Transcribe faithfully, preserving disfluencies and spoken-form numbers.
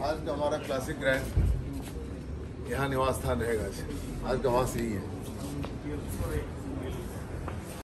आज का हमारा क्लासिक ग्रैंड यहाँ निवास स्थान रहेगा। आज का वास यही है।